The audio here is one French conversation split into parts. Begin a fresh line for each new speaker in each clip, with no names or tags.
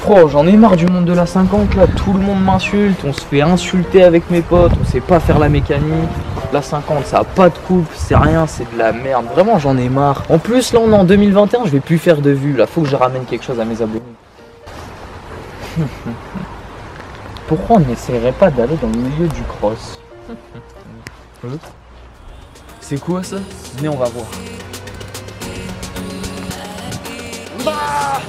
Oh, j'en ai marre du monde de la 50 là, tout le monde m'insulte, on se fait insulter avec mes potes, on sait pas faire la mécanique. La 50 ça a pas de coupe, c'est rien, c'est de la merde, vraiment j'en ai marre. En plus là on est en 2021, je vais plus faire de vues, là faut que je ramène quelque chose à mes abonnés. Pourquoi on n'essayerait pas d'aller dans le milieu du cross? C'est quoi ça? Venez on va voir. Bah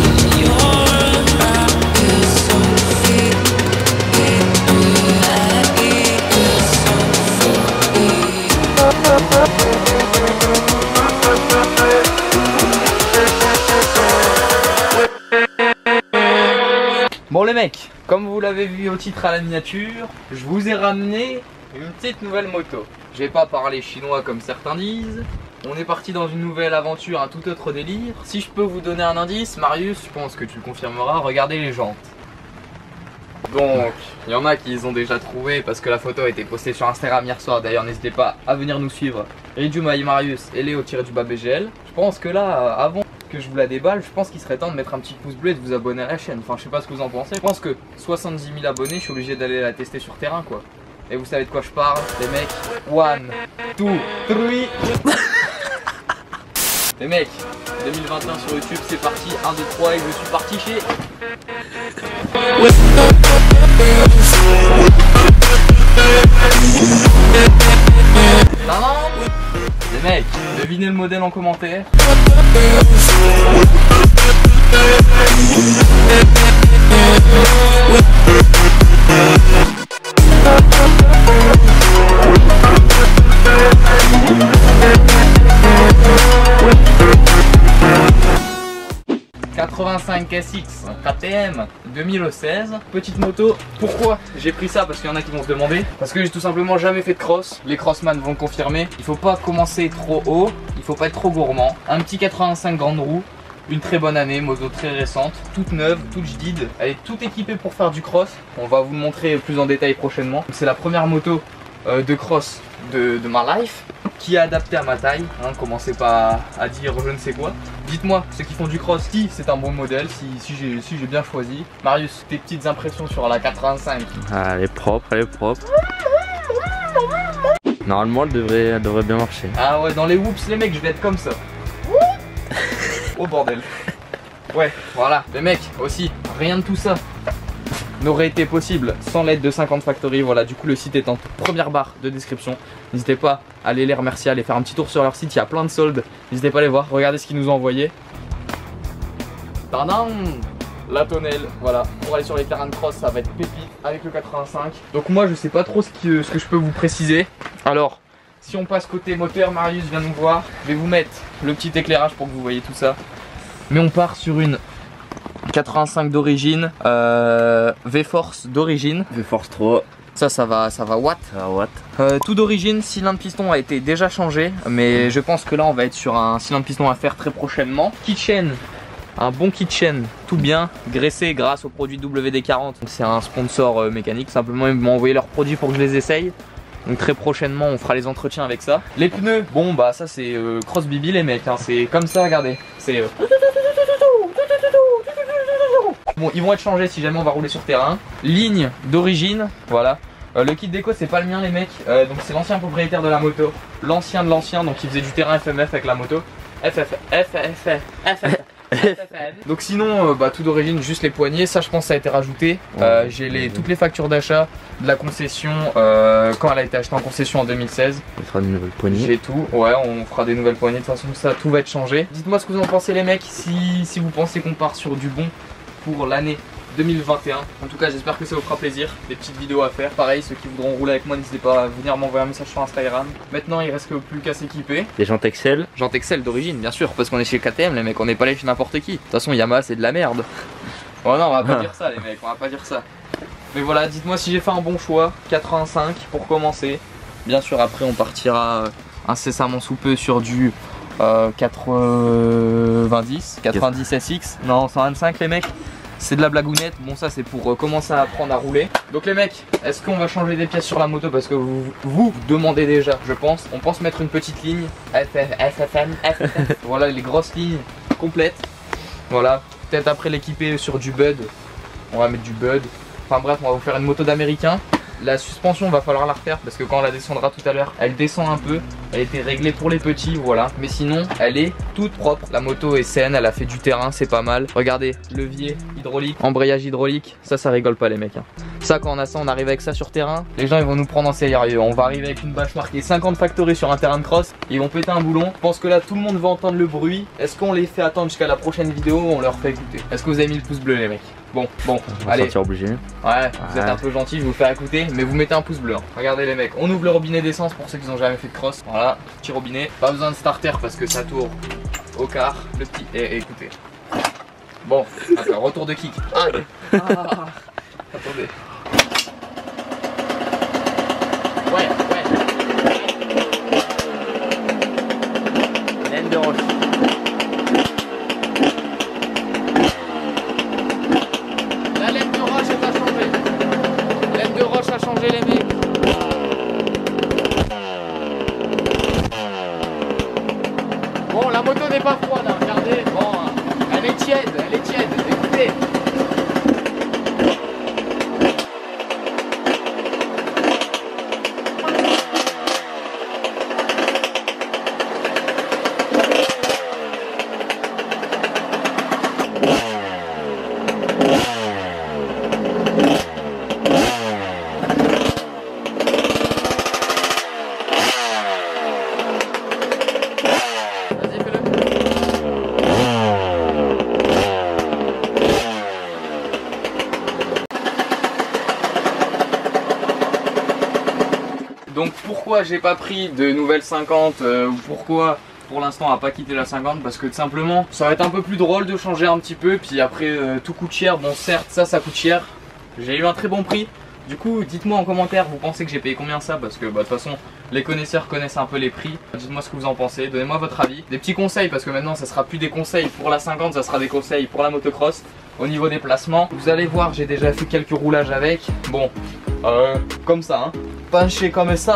bon les mecs, comme vous l'avez vu au titre à la miniature, je vous ai ramené une petite nouvelle moto. Je vais pas parler chinois comme certains disent. On est parti dans une nouvelle aventure, un tout autre délire. Si je peux vous donner un indice, Marius, je pense que tu le confirmeras, regardez les jantes. Donc, il y en a qui les ont déjà trouvés parce que la photo a été postée sur Instagram hier soir. D'ailleurs, n'hésitez pas à venir nous suivre. Ridjuma et Marius et Léo-du-bas BGL. Je pense que là, avant que je vous la déballe, je pense qu'il serait temps de mettre un petit pouce bleu et de vous abonner à la chaîne. Enfin, je sais pas ce que vous en pensez. Je pense que 70 000 abonnés, je suis obligé d'aller la tester sur terrain, quoi. Et vous savez de quoi je parle, les mecs. 1, 2, 3. Les mecs, 2021 sur YouTube, c'est parti. 1, 2, 3 et je suis parti chez... Les mecs, devinez le modèle en commentaire. SX KTM 2016, petite moto. Pourquoi j'ai pris ça? Parce qu'il y en a qui vont se demander. Parce que j'ai tout simplement jamais fait de cross. Les crossman vont le confirmer. Il faut pas commencer trop haut, il faut pas être trop gourmand. Un petit 85 grande roue, une très bonne année, moto très récente, toute neuve, toute jadid. Elle est toute équipée pour faire du cross. On va vous le montrer plus en détail prochainement. C'est la première moto de cross de ma life, qui est adapté à ma taille, hein, commencez pas à dire je ne sais quoi. Dites-moi, ceux qui font du cross, si c'est un bon modèle, si j'ai bien choisi. Marius, tes petites impressions sur la 85?
Ah, elle est propre, elle est propre. Normalement, elle devrait bien marcher.
Ah ouais, dans les whoops, les mecs, je vais être comme ça. Oh bordel. Ouais, voilà. Les mecs, aussi, rien de tout ça n'aurait été possible sans l'aide de 50 Factory. Voilà, du coup le site est en première barre de description. N'hésitez pas à aller les remercier, à aller faire un petit tour sur leur site, il y a plein de soldes. N'hésitez pas à les voir, regardez ce qu'ils nous ont envoyé. Tadam, la tonnelle, voilà. Pour aller sur les terrains de cross, ça va être pépite avec le 85. Donc moi je sais pas trop ce que je peux vous préciser. Alors, si on passe côté moteur, Marius vient nous voir. Je vais vous mettre le petit éclairage pour que vous voyez tout ça. Mais on part sur une 85 d'origine, V-Force d'origine.
V-Force 3.
Ça va watt. Tout d'origine, cylindre piston a été déjà changé, mais je pense que là on va être sur un cylindre piston à faire très prochainement. Kitchen, un bon kitchen, tout bien, graissé grâce au produit WD-40. C'est un sponsor mécanique, simplement ils m'ont envoyé leurs produits pour que je les essaye. Donc très prochainement on fera les entretiens avec ça. Les pneus, bon bah ça c'est Cross Bibi les mecs, hein. C'est comme ça, regardez. C'est bon, ils vont être changés si jamais on va rouler sur terrain. Ligne d'origine, voilà. Le kit déco c'est pas le mien les mecs, donc c'est l'ancien propriétaire de la moto. L'ancien de l'ancien, donc il faisait du terrain FMF avec la moto. Donc sinon, bah, tout d'origine, juste les poignées, ça je pense ça a été rajouté. J'ai toutes les factures d'achat de la concession quand elle a été achetée en concession en 2016.
On fera de nouvelles poignées.
J'ai tout, ouais, on fera des nouvelles poignées, de toute façon ça tout va être changé. Dites-moi ce que vous en pensez les mecs, si vous pensez qu'on part sur du bon pour l'année 2021. En tout cas j'espère que ça vous fera plaisir, des petites vidéos à faire. Pareil, ceux qui voudront rouler avec moi, n'hésitez pas à venir m'envoyer un message sur Instagram. Maintenant il reste plus qu'à s'équiper.
Des jantes Excel.
Jantes Excel d'origine bien sûr, parce qu'on est chez KTM les mecs, on n'est pas allé chez n'importe qui. De toute façon Yamaha c'est de la merde. Oh non, on va pas dire ça les mecs, on va pas dire ça. Mais voilà, dites-moi si j'ai fait un bon choix. 85 pour commencer. Bien sûr après on partira incessamment sous peu sur du 90 SX. Non, 125 les mecs. C'est de la blagounette, bon ça c'est pour commencer à apprendre à rouler. Donc les mecs, est-ce qu'on va changer des pièces sur la moto? Parce que vous demandez déjà, je pense. On pense mettre une petite ligne FFM. Voilà les grosses lignes complètes. Voilà, peut-être après l'équiper sur du Bud. On va mettre du Bud. Enfin bref, on va vous faire une moto d'américain. La suspension, va falloir la refaire parce que quand on la descendra tout à l'heure, elle descend un peu. Elle était réglée pour les petits, voilà. Mais sinon, elle est toute propre. La moto est saine, elle a fait du terrain, c'est pas mal. Regardez, levier hydraulique, embrayage hydraulique. Ça rigole pas les mecs. Hein. Ça, quand on a ça, on arrive avec ça sur terrain. Les gens, ils vont nous prendre en sérieux. On va arriver avec une bâche marquée 50 Factory sur un terrain de cross. Ils vont péter un boulon. Je pense que là, tout le monde va entendre le bruit. Est-ce qu'on les fait attendre jusqu'à la prochaine vidéo ou on leur fait écouter? Est-ce que vous avez mis le pouce bleu les mecs? Bon, allez.
Obligé.
Ouais, vous êtes un peu gentil, je vais vous faire écouter, mais vous mettez un pouce bleu. Hein. Regardez les mecs, on ouvre le robinet d'essence pour ceux qui n'ont jamais fait de cross. Voilà, petit robinet. Pas besoin de starter parce que ça tourne au quart. Le petit. Et écoutez. Bon, attends, retour de kick. Attendez. Ouais.
Laine de roche.
La laine de roche est pas changée. Laine de roche a changé les mecs. Bon, la moto n'est pas froide, hein, regardez. Bon, elle est tiède, écoutez. Donc pourquoi j'ai pas pris de nouvelle 50 ou pourquoi pour l'instant on n'a pas quitté la 50, parce que tout simplement ça va être un peu plus drôle de changer un petit peu, puis après tout coûte cher. Bon certes ça coûte cher, j'ai eu un très bon prix. Du coup dites-moi en commentaire, vous pensez que j'ai payé combien ça, parce que de toute façon les connaisseurs connaissent un peu les prix. Dites-moi ce que vous en pensez, donnez-moi votre avis, des petits conseils, parce que maintenant ça sera plus des conseils pour la 50, ça sera des conseils pour la motocross. Au niveau des placements, vous allez voir, j'ai déjà fait quelques roulages avec. Bon, comme ça, hein. Penché comme ça.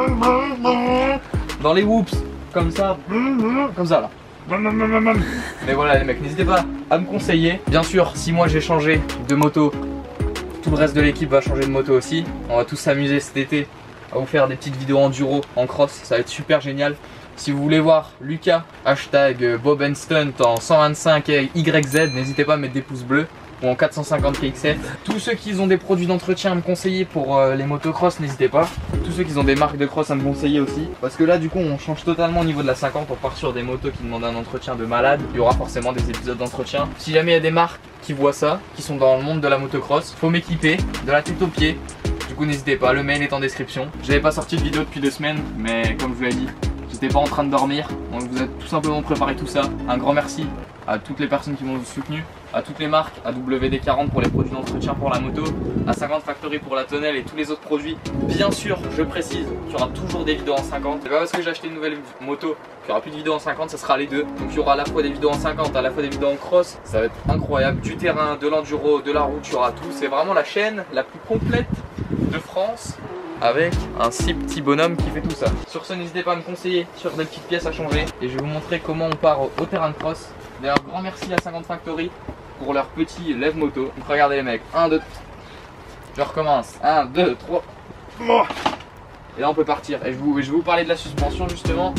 Dans les whoops, comme ça là. Mais voilà les mecs, n'hésitez pas à me conseiller. Bien sûr, si moi j'ai changé de moto, tout le reste de l'équipe va changer de moto aussi. On va tous s'amuser cet été à vous faire des petites vidéos enduro en cross, ça va être super génial. Si vous voulez voir Lucas, hashtag Bob & Stunt en 125 YZ, n'hésitez pas à mettre des pouces bleus, ou en 450 KX7. Tous ceux qui ont des produits d'entretien à me conseiller pour les motocross, n'hésitez pas. Tous ceux qui ont des marques de cross à me conseiller aussi. Parce que là du coup on change totalement au niveau de la 50, on part sur des motos qui demandent un entretien de malade. Il y aura forcément des épisodes d'entretien. Si jamais il y a des marques qui voient ça, qui sont dans le monde de la motocross, faut m'équiper de la tête aux pieds. Du coup n'hésitez pas, le mail est en description. J'avais pas sorti de vidéo depuis 2 semaines, mais comme je vous l'ai dit, j'étais pas en train de dormir, donc vous avez tout simplement préparé tout ça. Un grand merci à toutes les personnes qui m'ont soutenu, à toutes les marques, à WD40 pour les produits d'entretien pour la moto, à 50 Factory pour la tonnelle et tous les autres produits. Bien sûr, je précise qu'il y aura toujours des vidéos en 50. C'est pas parce que j'ai acheté une nouvelle moto qu'il n'y aura plus de vidéos en 50, ça sera les deux. Donc il y aura à la fois des vidéos en 50, à la fois des vidéos en cross. Ça va être incroyable, du terrain, de l'enduro, de la route, il y aura tout. C'est vraiment la chaîne la plus complète de France, avec un si petit bonhomme qui fait tout ça. Sur ce, n'hésitez pas à me conseiller sur des petites pièces à changer et je vais vous montrer comment on part au terrain de cross. D'ailleurs, grand merci à 50 Factory pour leur petit lève moto. Donc regardez les mecs, 1, 2, je recommence, 1, 2, 3. Et là on peut partir. Et je vais vous parler de la suspension justement.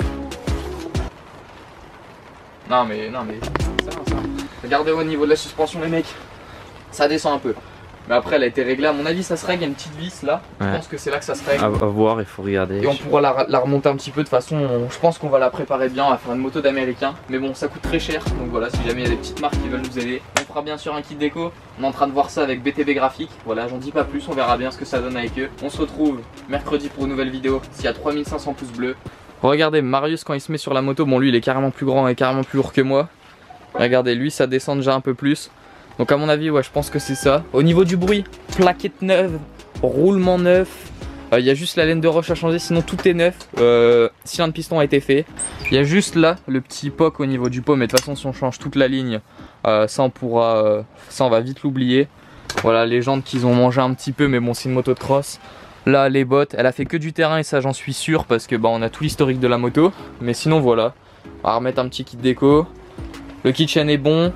Non mais ça va. Regardez au niveau de la suspension les mecs, ça descend un peu. Mais après elle a été réglée, à mon avis ça se règle, il y a une petite vis là, ouais. Je pense que c'est là que ça se règle.
À voir, il faut regarder.
Et on pourra la remonter un petit peu, de toute façon je pense qu'on va la préparer bien, on va faire une moto d'américain. Mais bon ça coûte très cher, donc voilà, si jamais il y a des petites marques qui veulent nous aider. On fera bien sûr un kit déco, on est en train de voir ça avec BTB Graphique. Voilà, j'en dis pas plus, on verra bien ce que ça donne avec eux. On se retrouve mercredi pour une nouvelle vidéo, s'il y a 3500 pouces bleus. Regardez Marius quand il se met sur la moto, bon lui il est carrément plus grand et carrément plus lourd que moi. Regardez, lui ça descend déjà un peu plus. Donc à mon avis, ouais, je pense que c'est ça. Au niveau du bruit, plaquette neuve, roulement neuf. Il y a juste la laine de roche à changer, sinon tout est neuf. Cylindre piston a été fait. Il y a juste là le petit POC au niveau du pot, mais de toute façon si on change toute la ligne, ça on va vite l'oublier. Voilà, les jantes qu'ils ont mangé un petit peu, mais bon c'est une moto de cross. Là les bottes, elle a fait que du terrain et ça j'en suis sûr parce que on a tout l'historique de la moto. Mais sinon voilà, on va remettre un petit kit déco. Le kit chaîne est bon.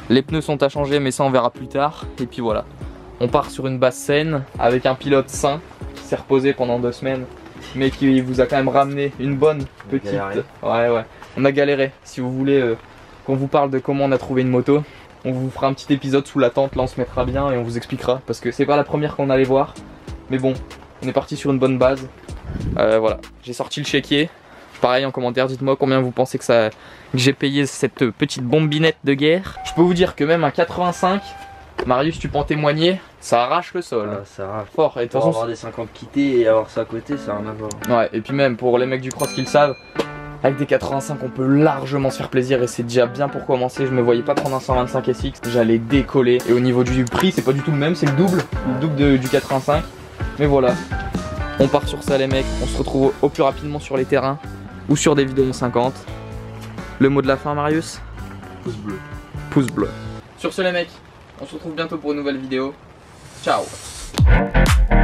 Les pneus sont à changer mais ça on verra plus tard. Et puis voilà, on part sur une base saine avec un pilote sain qui s'est reposé pendant 2 semaines mais qui vous a quand même ramené une bonne petite... Ouais, on a galéré. Si vous voulez qu'on vous parle de comment on a trouvé une moto, on vous fera un petit épisode sous la tente, là on se mettra bien et on vous expliquera parce que c'est pas la première qu'on allait voir. Mais bon, on est parti sur une bonne base. Voilà, j'ai sorti le chéquier. Pareil en commentaire, dites-moi combien vous pensez que j'ai payé cette petite bombinette de guerre. Je peux vous dire que même un 85, Marius tu peux en témoigner, ça arrache le sol.
Ah, ça arrache.
Fort. Et de toute façon,
avoir des 50 quittés et avoir ça à côté, ça a rien à voir.
Ouais, et puis même pour les mecs du cross qui le savent, avec des 85 on peut largement se faire plaisir et c'est déjà bien pour commencer. Je me voyais pas prendre un 125 SX, j'allais décoller. Et au niveau du prix c'est pas du tout le même, c'est le double du 85. Mais voilà, on part sur ça les mecs, on se retrouve au plus rapidement sur les terrains ou sur des vidéos 50. Le mot de la fin Marius?
Pouce bleu.
Pouce bleu. Sur ce les mecs, on se retrouve bientôt pour une nouvelle vidéo. Ciao.